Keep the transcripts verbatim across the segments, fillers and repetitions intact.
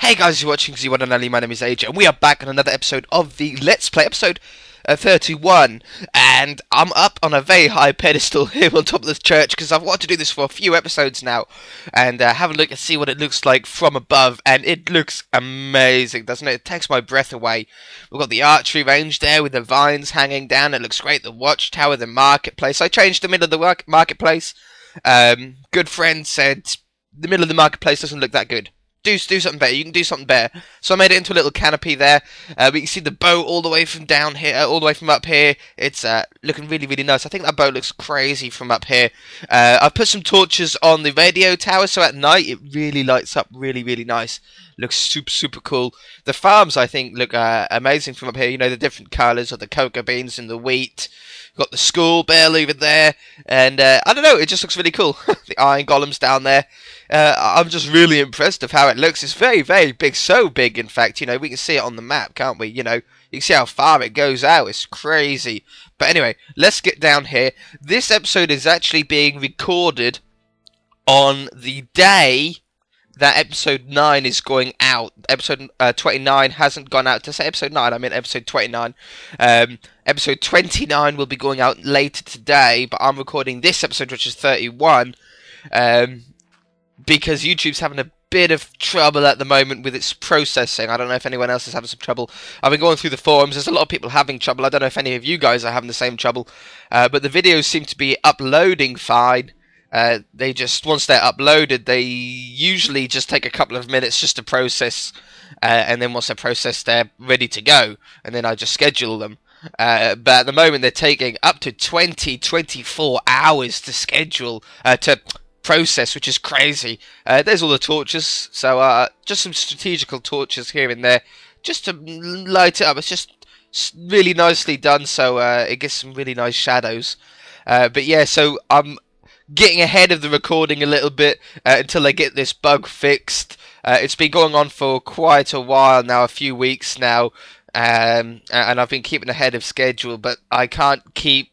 Hey guys, you're watching Z one and only. My name is A J, and we are back on another episode of the Let's Play, episode uh, thirty-one. And I'm up on a very high pedestal here on top of this church because I've wanted to do this for a few episodes now, and uh, have a look and see what it looks like from above. And it looks amazing, doesn't it? It takes my breath away. We've got the archery range there with the vines hanging down. It looks great. The watchtower, the marketplace. I changed the middle of the marketplace. Um, good friend said the middle of the marketplace doesn't look that good. Do, do something better. You can do something better. So I made it into a little canopy there. Uh, we can see the boat all the way from down here, uh, all the way from up here. It's uh, looking really, really nice. I think that boat looks crazy from up here. Uh, I've put some torches on the radio tower, so at night it really lights up really, really nice. Looks super, super cool. The farms, I think, look uh, amazing from up here. You know, the different colours of the cocoa beans and the wheat. Got the school bell over there, and uh, I don't know, it just looks really cool. The iron golems down there. Uh, I'm just really impressed of how it looks. It's very, very big, so big, in fact. You know, we can see it on the map, can't we? You know, you can see how far it goes out. It's crazy. But anyway, let's get down here. This episode is actually being recorded on the day that episode nine is going out. Episode uh, twenty-nine hasn't gone out. To say episode nine, I mean episode twenty-nine. Um, episode twenty-nine will be going out later today, but I'm recording this episode, which is thirty-one, um, because YouTube's having a bit of trouble at the moment with its processing. I don't know if anyone else is having some trouble. I've been going through the forums. There's a lot of people having trouble. I don't know if any of you guys are having the same trouble, uh, but the videos seem to be uploading fine. Uh, they just, once they're uploaded, they usually just take a couple of minutes just to process, uh, and then once they're processed, they're ready to go, and then I just schedule them. Uh, but at the moment, they're taking up to twenty, twenty-four hours to schedule, uh, to process, which is crazy. Uh, there's all the torches, so uh, just some strategical torches here and there, just to light it up. It's just really nicely done, so uh, it gets some really nice shadows. Uh, but yeah, so I'm getting ahead of the recording a little bit uh, until I get this bug fixed. Uh, it's been going on for quite a while now, a few weeks now, um, and I've been keeping ahead of schedule, but I can't keep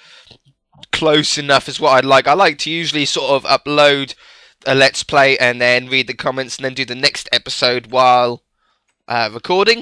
close enough is what I'd like. I like to usually sort of upload a Let's Play and then read the comments and then do the next episode while uh, recording.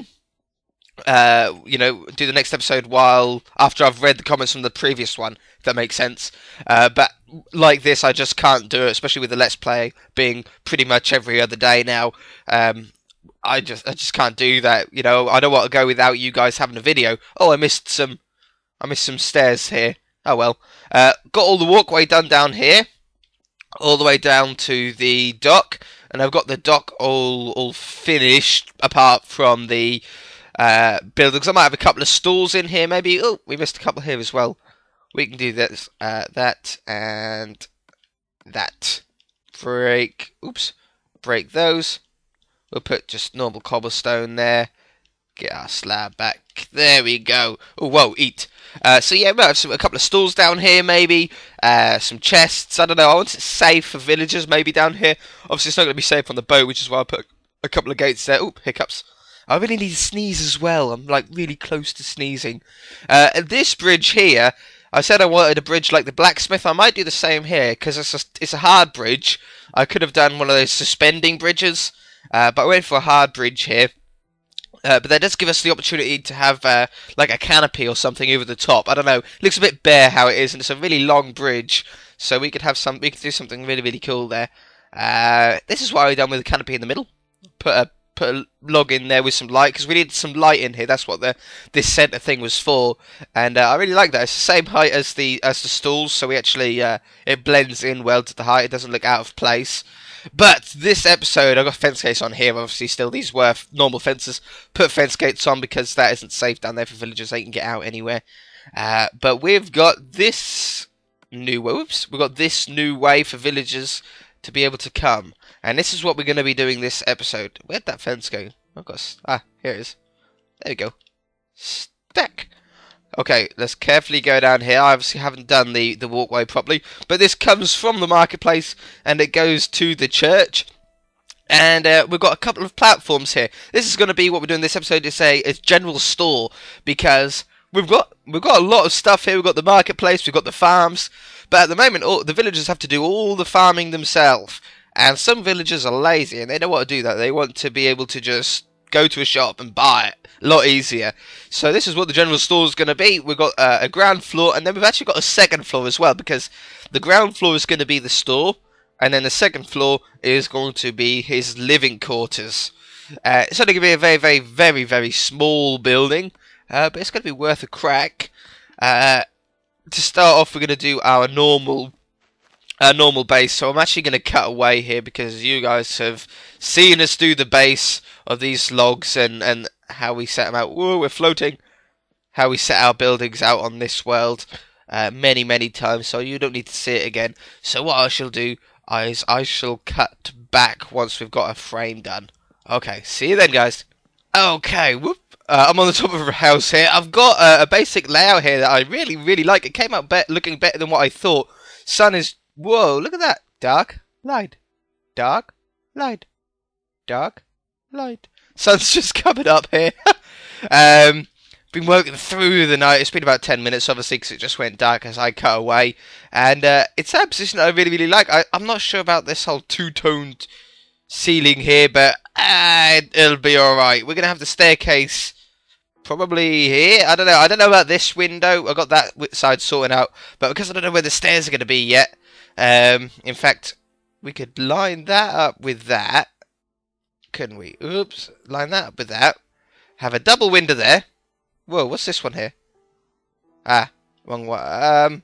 Uh, you know, do the next episode while after I've read the comments from the previous one, if that makes sense. Uh, but like this, I just can't do it, especially with the Let's Play being pretty much every other day now. Um, I just, I just can't do that. You know, I don't want to go without you guys having a video. Oh, I missed some, I missed some stairs here. Oh well. Uh, got all the walkway done down here, all the way down to the dock, and I've got the dock all, all finished apart from the Uh, buildings. I might have a couple of stalls in here, maybe. Oh, we missed a couple here as well. We can do this, uh, that, and that. Break, oops, break those. We'll put just normal cobblestone there. Get our slab back. There we go. Oh, whoa, eat. Uh, so yeah, we might have some, a couple of stalls down here, maybe. Uh, some chests. I don't know. I want it safe for villagers, maybe down here. Obviously, it's not going to be safe on the boat, which is why I put a couple of gates there. Oh, hiccups. I really need to sneeze as well. I'm like really close to sneezing. Uh, and this bridge here, I said I wanted a bridge like the blacksmith. I might do the same here because it's a, it's a hard bridge. I could have done one of those suspending bridges, uh, but I went for a hard bridge here. Uh, but that does give us the opportunity to have uh, like a canopy or something over the top. I don't know. It looks a bit bare how it is, and it's a really long bridge, so we could have some. We could do something really really cool there. Uh, this is what I've done with the canopy in the middle. Put a Put a log in there with some light, because we needed some light in here. That's what the this center thing was for, and uh, I really like that. It's the same height as the as the stalls, so we actually uh, it blends in well to the height. It doesn't look out of place. But this episode, I've got fence gates on here. Obviously, still these were normal fences. Put fence gates on because that isn't safe down there for villagers. They can get out anywhere. Uh, but we've got this new whoops. We've got this new way for villagers to be able to come. And this is what we're going to be doing this episode. Where'd that fence go? I've got... Ah, here it is. There we go. Stack. Okay, let's carefully go down here. I obviously haven't done the, the walkway properly. But this comes from the marketplace and it goes to the church. And uh, we've got a couple of platforms here. This is going to be what we're doing this episode to say is general store. Because we've got we've got a lot of stuff here. We've got the marketplace, we've got the farms. But at the moment, all, the villagers have to do all the farming themselves. And some villagers are lazy and they don't want to do that. They want to be able to just go to a shop and buy it a lot easier. So this is what the general store is going to be. We've got uh, a ground floor, and then we've actually got a second floor as well, because the ground floor is going to be the store, and then the second floor is going to be his living quarters. Uh, it's only going to be a very, very, very, very small building, uh, but it's going to be worth a crack. Uh, to start off, we're going to do our normal Our normal base, so I'm actually going to cut away here because you guys have seen us do the base of these logs and, and how we set them out. Whoa, we're floating. How we set our buildings out on this world uh, many, many times, so you don't need to see it again. So what I shall do is I shall cut back once we've got a frame done. Okay, see you then, guys. Okay, whoop. Uh, I'm on the top of a house here. I've got uh, a basic layout here that I really, really like. It came out be looking better than what I thought. Sun is... Whoa, look at that. Dark, light, dark, light, dark, light. Sun's just coming up here. um, been working through the night. It's been about ten minutes, obviously, because it just went dark as I cut away. And uh, it's a position that I really, really like. I, I'm not sure about this whole two-toned ceiling here, but uh, it'll be alright. We're going to have the staircase probably here. I don't know. I don't know about this window. I got that side sorted out. But because I don't know where the stairs are going to be yet, Um, in fact, we could line that up with that, couldn't we? Oops, line that up with that. Have a double window there. Whoa, what's this one here? Ah, wrong one. Um,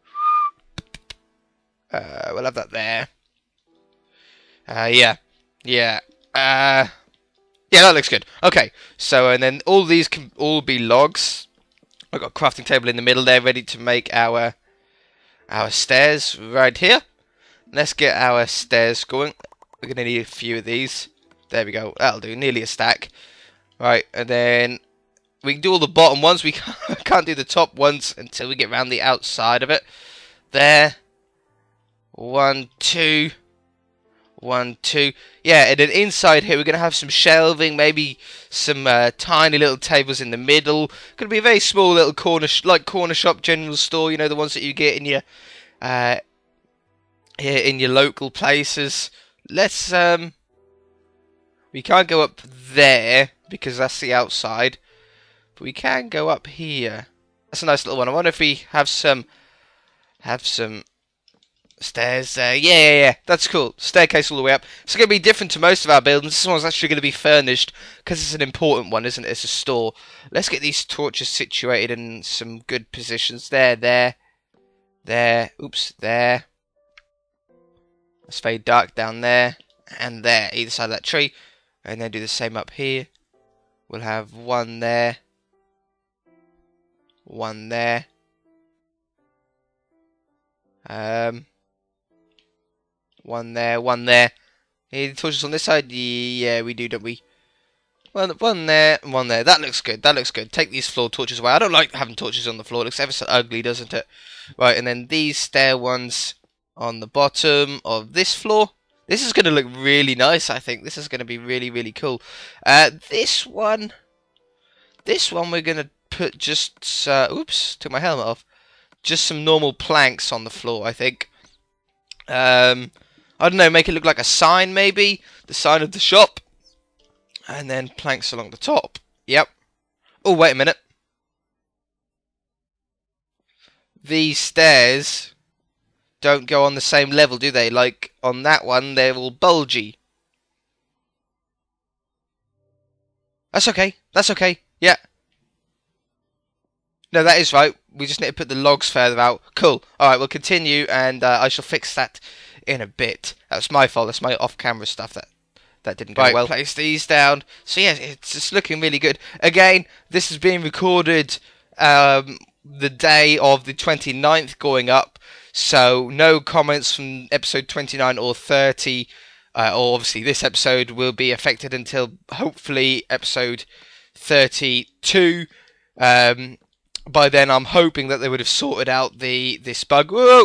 uh, we'll have that there. Uh, yeah, yeah. Uh, yeah, that looks good. Okay, so and then all these can all be logs. I've got a crafting table in the middle there, ready to make our. Our stairs right here. Let's get our stairs going. We're going to need a few of these. There we go. That'll do. Nearly a stack. Right, and then we can do all the bottom ones. We can't do the top ones until we get around the outside of it. There. One, two. One, two. Yeah, and then inside here we're going to have some shelving, maybe some uh, tiny little tables in the middle. Going to be a very small little corner, sh like corner shop, general store. You know, the ones that you get in your, uh, here in your local places. Let's um, we can't go up there because that's the outside, but we can go up here. That's a nice little one. I wonder if we have some, have some. Stairs there. Yeah, yeah, yeah. That's cool. Staircase all the way up. It's going to be different to most of our buildings. This one's actually going to be furnished because it's an important one, isn't it? It's a store. Let's get these torches situated in some good positions. There, there, there. Oops, there. Let's fade dark down there and there, either side of that tree. And then do the same up here. We'll have one there. One there. Um... One there, one there. Any torches on this side? Yeah, we do, don't we? One, one there, one there. That looks good. That looks good. Take these floor torches away. I don't like having torches on the floor. It looks ever so ugly, doesn't it? Right, and then these stair ones on the bottom of this floor. This is going to look really nice, I think. This is going to be really, really cool. Uh, this one... This one we're going to put just... Uh, oops, took my helmet off. Just some normal planks on the floor, I think. Um... I don't know, make it look like a sign maybe, the sign of the shop, and then planks along the top. Yep. Oh, wait a minute. These stairs don't go on the same level, do they? Like, on that one, they're all bulgy. That's okay. That's okay. Yeah. No, that is right. We just need to put the logs further out. Cool. Alright, we'll continue, and uh, I shall fix that in a bit. That's my fault. That's my off-camera stuff that that didn't go right, well. Place these down. So yeah, it's just looking really good. Again, this is being recorded um, the day of the twenty-ninth going up. So no comments from episode twenty-nine or thirty, uh, or obviously this episode will be affected until hopefully episode thirty-two. Um, by then, I'm hoping that they would have sorted out the this bug. Whoa.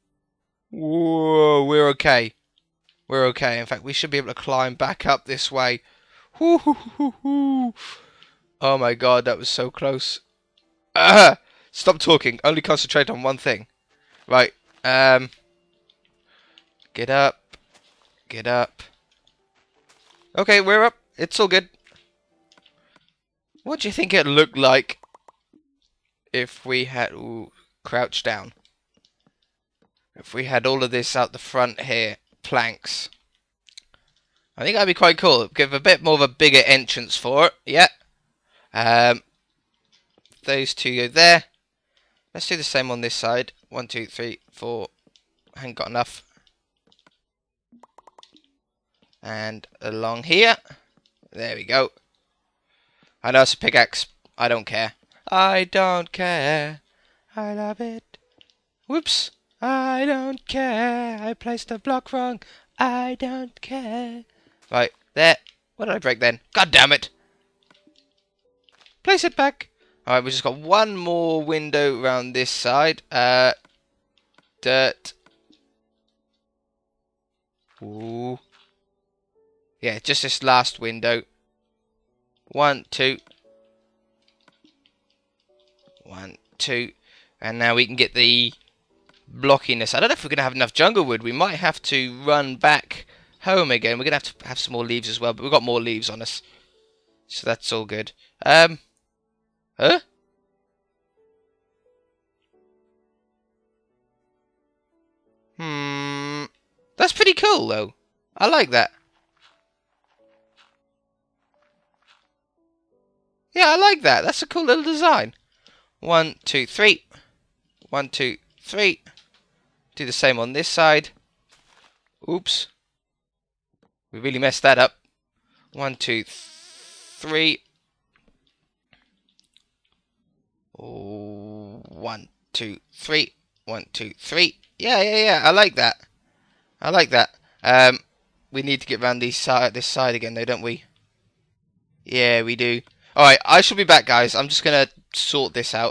Whoa, we're okay. We're okay. In fact, we should be able to climb back up this way. Whoo, hoo, hoo, hoo. Oh my god, that was so close. Uh, stop talking. Only concentrate on one thing. Right. Um. Get up. Get up. Okay, we're up. It's all good. What do you think it'd look like if we had... Ooh, crouch down. If we had all of this out the front here. Planks. I think that'd be quite cool. Give a bit more of a bigger entrance for it. Yeah. Um, those two go there. Let's do the same on this side. One, two, three, four. I haven't got enough. And along here. There we go. I know it's a pickaxe. I don't care. I don't care. I love it. Whoops. I don't care. I placed a block wrong. I don't care. Right, there. What did I break then? God damn it. Place it back. Alright, we've just got one more window around this side. Uh, dirt. Ooh. Yeah, just this last window. One, two. One, two. And now we can get the blockiness. I don't know if we're going to have enough jungle wood. We might have to run back home again. We're going to have to have some more leaves as well. But we've got more leaves on us. So that's all good. Um. Huh? Hmm. That's pretty cool, though. I like that. Yeah, I like that. That's a cool little design. One, two, three. One, two, three. Do the same on this side. Oops. We really messed that up. One, two, three. Oh, one, two, three. One, two, three. Yeah, yeah, yeah. I like that. I like that. Um, we need to get around these side, this side again, though, don't we? Yeah, we do. Alright, I shall be back, guys. I'm just going to sort this out.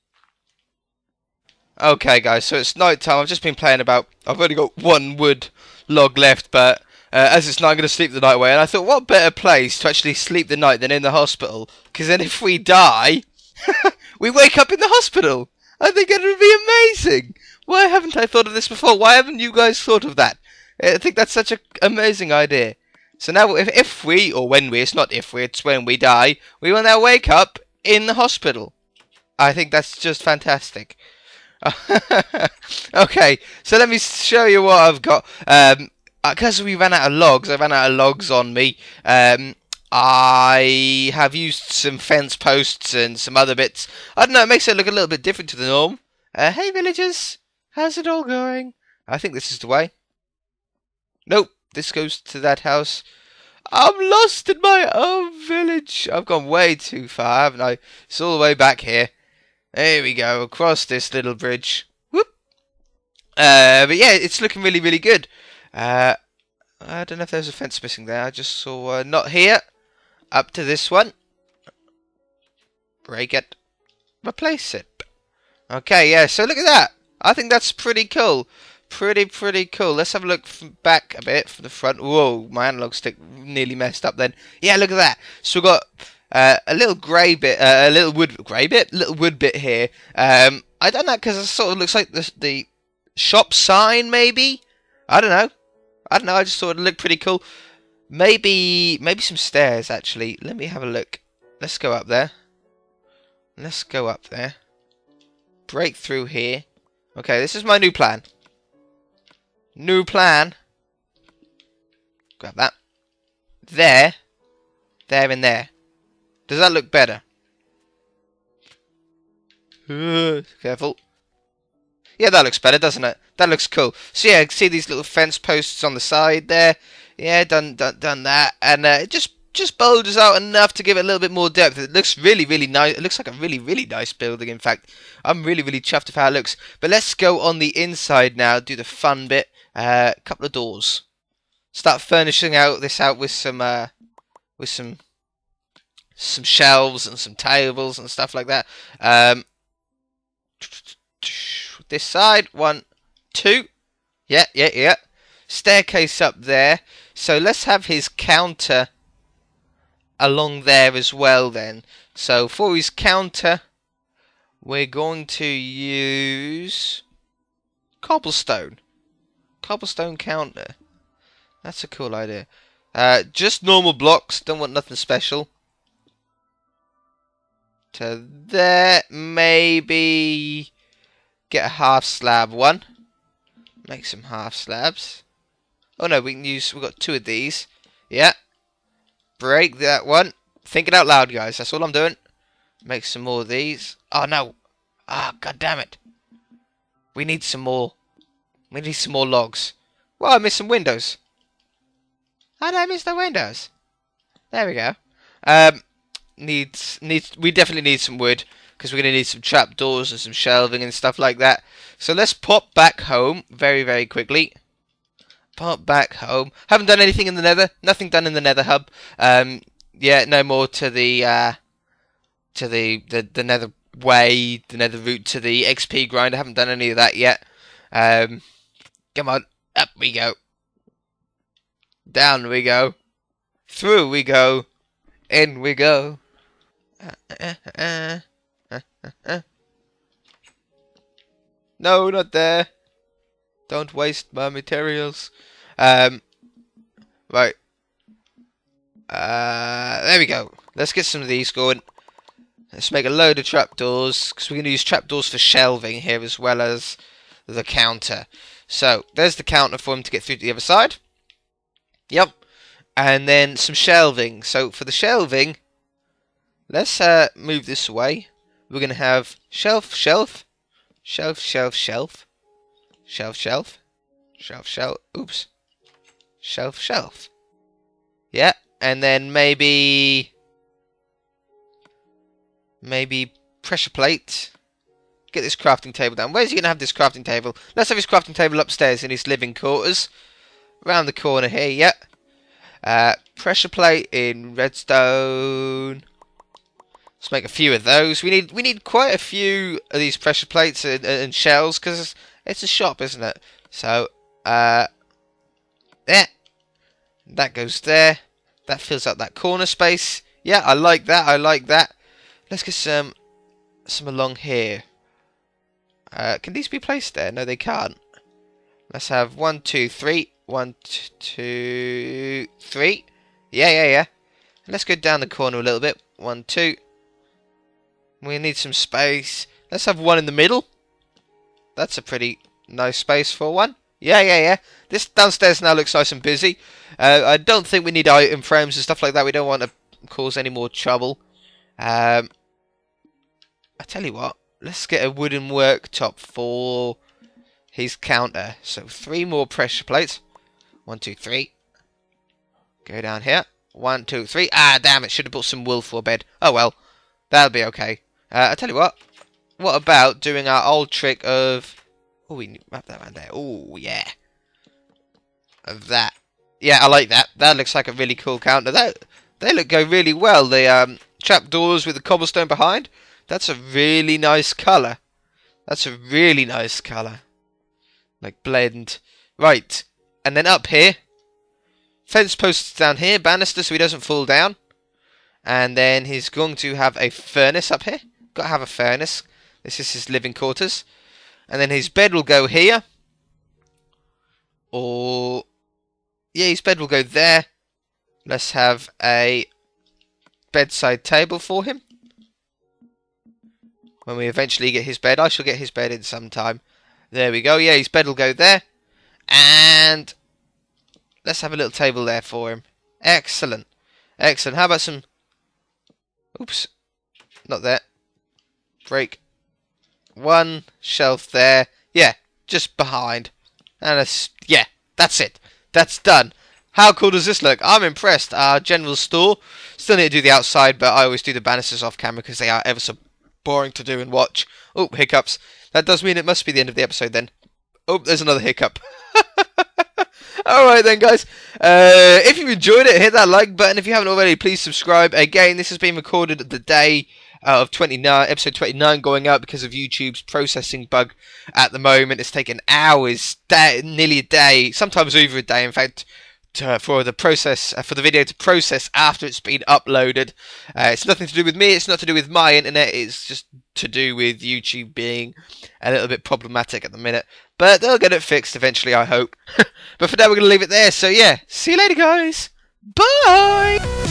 Okay, guys, so it's night time. I've just been playing about. I've only got one wood log left, but uh, as it's night, I'm going to sleep the night away. And I thought, what better place to actually sleep the night than in the hospital? Because then if we die, we wake up in the hospital. I think it would be amazing. Why haven't I thought of this before? Why haven't you guys thought of that? I think that's such an amazing idea. So now, if, if we, or when we, it's not if we, it's when we die, we will now wake up in the hospital. I think that's just fantastic. Okay, so let me show you what I've got. Um, because we ran out of logs, I ran out of logs on me. Um, I have used some fence posts and some other bits. I don't know, it makes it look a little bit different to the norm. Uh, hey villagers, how's it all going? I think this is the way. Nope, this goes to that house. I'm lost in my own village. I've gone way too far, haven't I? It's all the way back here. There we go, across this little bridge. Whoop. Uh, but yeah, it's looking really, really good. Uh, I don't know if there's a fence missing there. I just saw uh, not here. Up to this one. Break it. Replace it. Okay, yeah, so look at that. I think that's pretty cool. Pretty, pretty cool. Let's have a look from back a bit from the front. Whoa, my analog stick nearly messed up then. Yeah, look at that. So we've got uh, a little grey bit, uh, a little wood, grey bit? Little wood bit here. Um, I don't know, because it sort of looks like the, the shop sign, maybe? I don't know. I don't know, I just thought it looked pretty cool. Maybe, maybe some stairs, actually. Let me have a look. Let's go up there. Let's go up there. Break through here. Okay, this is my new plan. New plan. Grab that. There. There and there. Does that look better? Uh, careful. Yeah, that looks better, doesn't it? That looks cool. So yeah, see these little fence posts on the side there? Yeah, done done, done that. And uh, it just, just bulges out enough to give it a little bit more depth. It looks really, really nice. It looks like a really, really nice building, in fact. I'm really, really chuffed with how it looks. But let's go on the inside now, do the fun bit. A uh, couple of doors. Start furnishing out this out with some uh, with some some shelves and some tables and stuff like that. Um, this side, one, two. Yeah, yeah, yeah. Staircase up there. So let's have his counter along there as well then. So for his counter, we're going to use cobblestone. Cobblestone counter. That's a cool idea. Uh, just normal blocks. Don't want nothing special. To there, maybe get a half slab one. Make some half slabs. Oh no, we can use. We've got two of these. Yeah. Break that one. Thinking out loud, guys. That's all I'm doing. Make some more of these. Oh no. Ah, oh, god damn it. We need some more. We need some more logs. Well, I missed some windows. How did I miss the windows? There we go. Um, needs needs. We definitely need some wood because we're gonna need some trapdoors and some shelving and stuff like that. So let's pop back home very very quickly. Pop back home. Haven't done anything in the Nether. Nothing done in the Nether hub. Um, yeah, no more to the uh, to the, the the Nether way, the Nether route to the X P grind. I haven't done any of that yet. Um, come on, up we go. Down we go. Through we go. In we go. Uh, uh, uh, uh, uh, uh. No, not there. Don't waste my materials. Um, right. Uh, there we go. Let's get some of these going. Let's make a load of trapdoors, because we're going to use trapdoors for shelving here as well as the counter. So, there's the counter for him to get through to the other side. Yep. And then some shelving. So, for the shelving, let's uh, move this away. We're going to have shelf, shelf, shelf, shelf, shelf. Shelf, shelf, shelf, shelf, oops, shelf, shelf. Yeah, and then maybe, maybe pressure plate. Get this crafting table down. Where's he going to have this crafting table? Let's have his crafting table upstairs in his living quarters. Around the corner here, yeah. Uh, pressure plate in redstone. Let's make a few of those. We need we need quite a few of these pressure plates and, and shells because it's a shop, isn't it? So, uh, there. That goes there. That fills up that corner space. Yeah, I like that. I like that. Let's get some some along here. Uh, can these be placed there? No, they can't. Let's have one, two, three. One, two, three. Yeah, yeah, yeah. And let's go down the corner a little bit. One, two. We need some space. Let's have one in the middle. That's a pretty nice space for one. Yeah, yeah, yeah. This downstairs now looks nice and busy. Uh, I don't think we need item frames and stuff like that. We don't want to cause any more trouble. Um, I tell you what. Let's get a wooden worktop for his counter. So three more pressure plates. One, two, three. Go down here. One, two, three. Ah, damn it. Should have bought some wool for a bed. Oh, well. That'll be okay. Uh, I tell you what. What about doing our old trick of... Oh, we wrap that around there. Oh, yeah. Of that. Yeah, I like that. That looks like a really cool counter. That They look go really well. The um, trapdoors with the cobblestone behind. That's a really nice colour. That's a really nice colour. Like blend. Right. And then up here. Fence posts down here. Banister so he doesn't fall down. And then he's going to have a furnace up here. Got to have a furnace. This is his living quarters. And then his bed will go here. Or... Yeah, his bed will go there. Let's have a bedside table for him. When we eventually get his bed. I shall get his bed in sometime. There we go. Yeah, his bed will go there. And... let's have a little table there for him. Excellent. Excellent. How about some... Oops. Not there. Break. One shelf there. Yeah, just behind. And a, yeah, that's it. That's done. How cool does this look? I'm impressed. Our general store. Still need to do the outside, but I always do the banisters off camera because they are ever so boring to do and watch. Oh, hiccups. That does mean it must be the end of the episode then. Oh, there's another hiccup. Alright then, guys. Uh, if you've enjoyed it, hit that like button. If you haven't already, please subscribe. Again, this has been recorded the day uh, of twenty-nine, episode twenty-nine going out because of YouTube's processing bug at the moment. It's taken hours, day, nearly a day, sometimes over a day, in fact, to, for the process uh, for the video to process after it's been uploaded. Uh, it's nothing to do with me. It's not to do with my internet. It's just to do with YouTube being a little bit problematic at the minute. But they'll get it fixed eventually, I hope. But for now, we're going to leave it there. So yeah, see you later, guys. Bye!